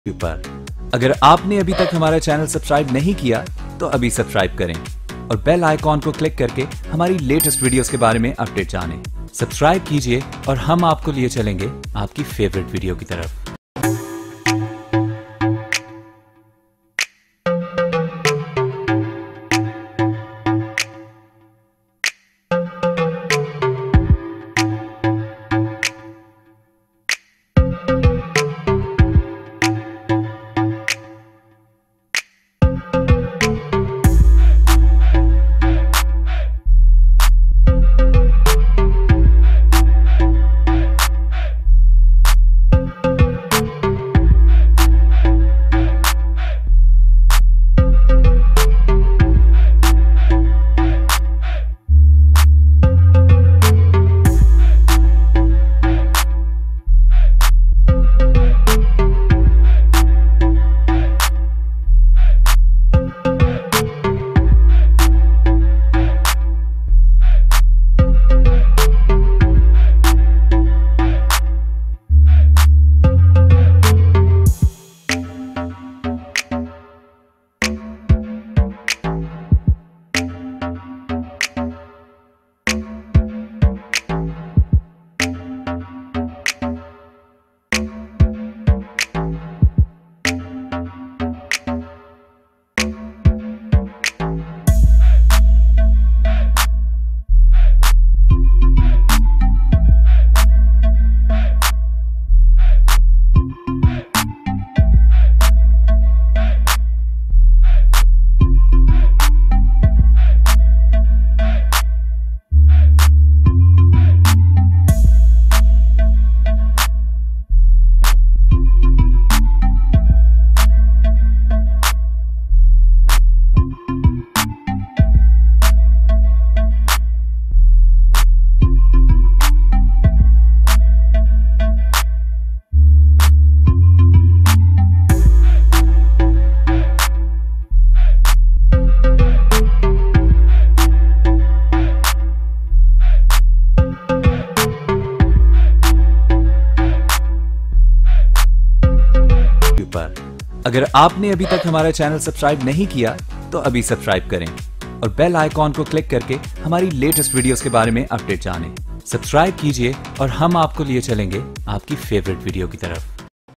पर अगर आपने अभी तक हमारा चैनल सब्सक्राइब नहीं किया तो अभी सब्सक्राइब करें और बेल आइकॉन को क्लिक करके हमारी लेटेस्ट वीडियोस के बारे में अपडेट जानें। सब्सक्राइब कीजिए और हम आपको लिए चलेंगे आपकी फेवरेट वीडियो की तरफ। पर अगर आपने अभी तक हमारा चैनल सब्सक्राइब नहीं किया तो अभी सब्सक्राइब करें और बेल आइकॉन को क्लिक करके हमारी लेटेस्ट वीडियोस के बारे में अपडेट जानें। सब्सक्राइब कीजिए और हम आपको लिए चलेंगे आपकी फेवरेट वीडियो की तरफ।